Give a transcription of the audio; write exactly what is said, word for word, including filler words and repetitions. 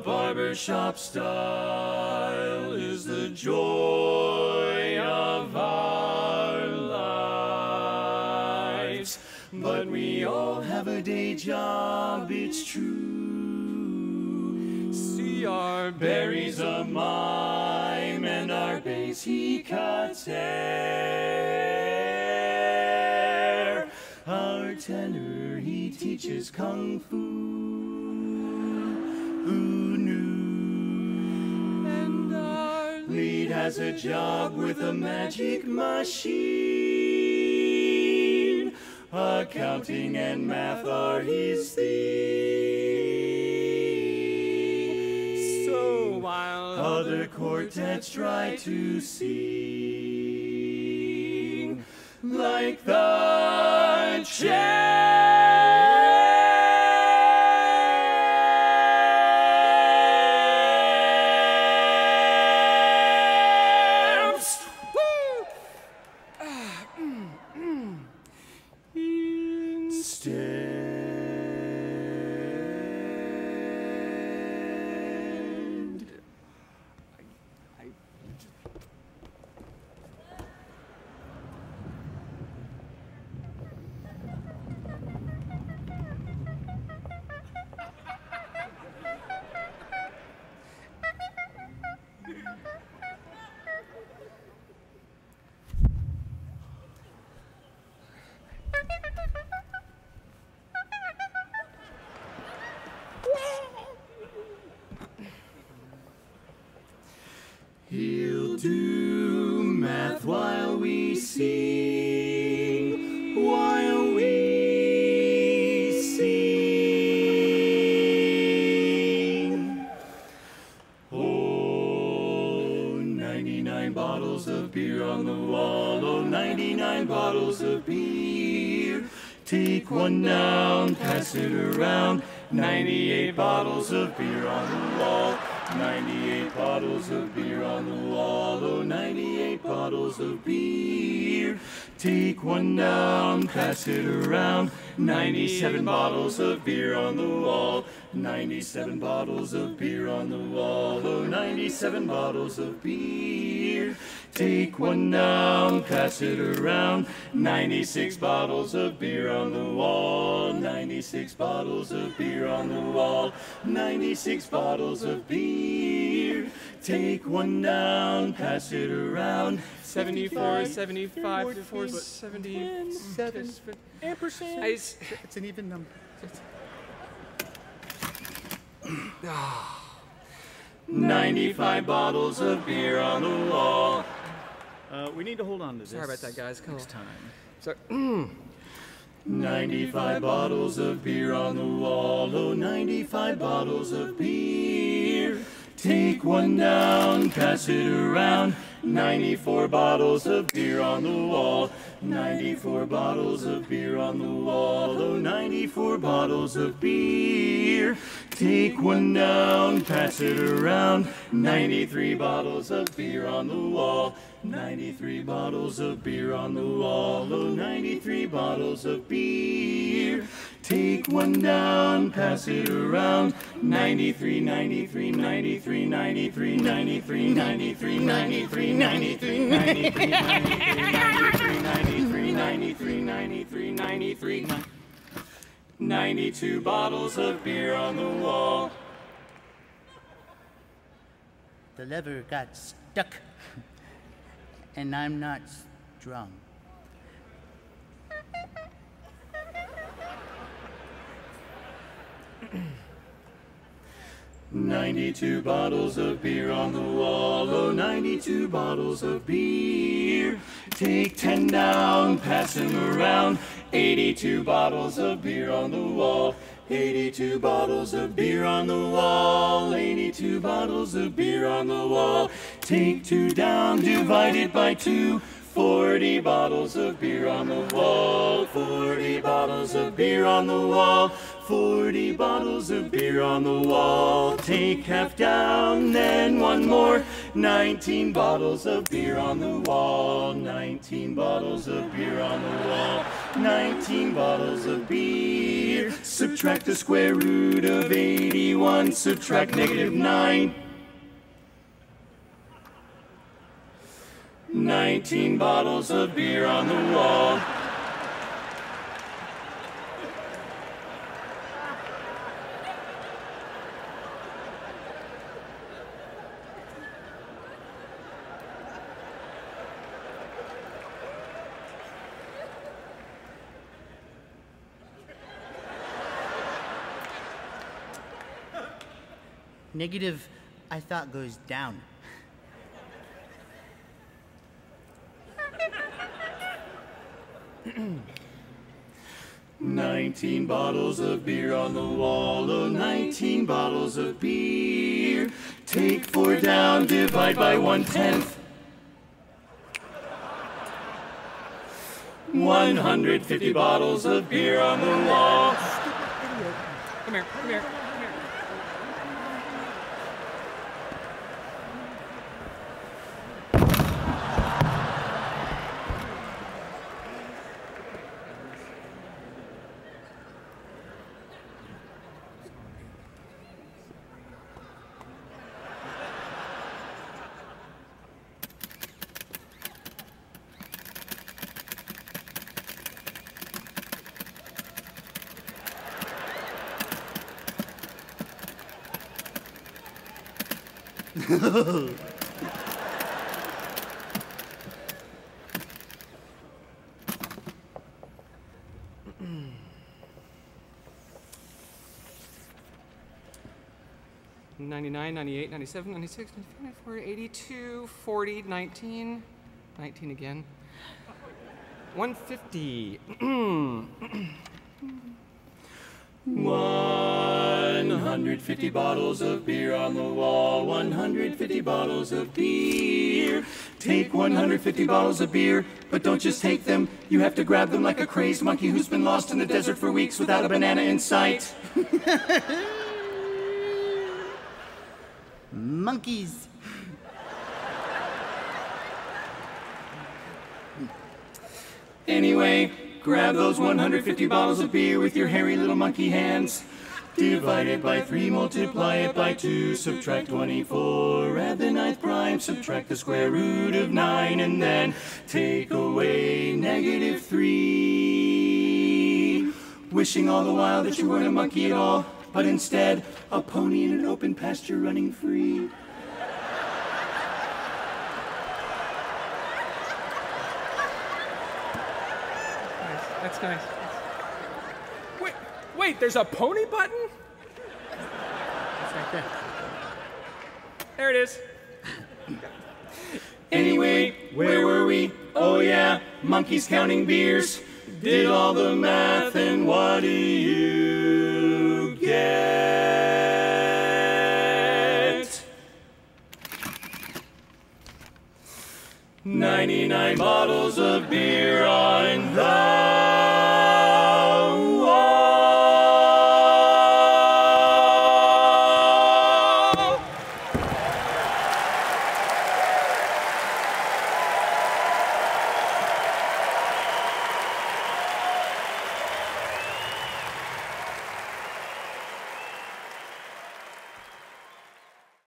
barbershop style is the joy of our lives. But we all have a day job, it's true. See, our Barry's a mime and our bass he cuts hair. Our tenor he teaches kung fu. Who knew? And our lead has a job with a magic machine. Accounting and math are his theme. So while other quartets try to sing like the champs. Woo! Ah, mm, mm. Instead, I, I He'll do math while we sing, while we sing. Oh, ninety-nine bottles of beer on the wall, oh, ninety-nine bottles of beer. Take one down, pass it around, ninety-eight bottles of beer on the wall. ninety-eight bottles of beer on the wall, oh, ninety-eight bottles of beer. Take one down, pass it around, ninety-seven bottles of beer on the wall, ninety-seven bottles of beer on the wall, oh, ninety-seven bottles of beer. Take one down, pass it around, ninety-six bottles of beer on the wall, ninety-six bottles of beer on the wall, ninety-six bottles of beer. Take one down, pass it around, seventy-four, seventy-five, four, seventy, seven, ampersand. It's an even number. ninety-five bottles of beer on the wall. Uh, we need to hold on to this. Sorry about that, guys. Come Next on. time. Sorry. ninety-five bottles of beer on the wall, oh, ninety-five bottles of beer. Take one down, pass it around, ninety-four bottles of beer on the wall, ninety-four bottles of beer on the wall, oh, ninety-four bottles of beer. Take one down, pass it around, ninety-three bottles of beer on the wall, ninety-three bottles of beer on the wall, oh, ninety-three bottles of beer. Take one down, pass it around, ninety-three, ninety-three, ninety-three, ninety-three, ninety-three, ninety-three, ninety-three, ninety-three, ninety-three, ninety-three, ninety-three, ninety-three, ninety-three, ninety-three, ninety-two bottles of beer on the wall. The lever got stuck, and I'm not strong. ninety-two bottles of beer on the wall, oh, ninety-two bottles of beer. Take ten down, pass them around, eighty-two bottles of beer on the wall, eighty-two bottles of beer on the wall, eighty-two bottles of beer on the wall. Take two down, divide it by two, forty bottles of beer on the wall, forty bottles of beer on the wall, forty bottles of beer on the wall. Take half down, then one more, nineteen bottles of beer on the wall, nineteen bottles of beer on the wall, nineteen bottles of beer. subtract the square root of eighty-one, subtract negative nine. nineteen bottles of beer on the wall. Negative, I thought, goes down. nineteen bottles of beer on the wall, oh, nineteen bottles of beer. Take four down, divide by one-tenth. one hundred fifty bottles of beer on the wall. Come here, come here, come here. ninety-nine, ninety-eight, ninety-seven, ninety-six, ninety-five, ninety-four, eighty-two, forty, nineteen, nineteen again. one fifty. one hundred fifty bottles of beer on the wall, one hundred fifty bottles of beer. Take one hundred fifty bottles of beer, but don't just take them. You have to grab them like a crazed monkey who's been lost in the desert for weeks without a banana in sight. Monkeys. Anyway, grab those one hundred fifty bottles of beer with your hairy little monkey hands. Divide it by three, multiply it by two, subtract twenty-four, add the ninth prime, subtract the square root of nine, and then take away negative three. Wishing all the while that you weren't a monkey at all, but instead a pony in an open pasture running free. That's nice. Wait, wait, there's a pony button? It's right there. There it is. Anyway, where were we? Oh yeah, monkeys counting beers. Did all the math, and what do you get? ninety-nine bottles of beer on the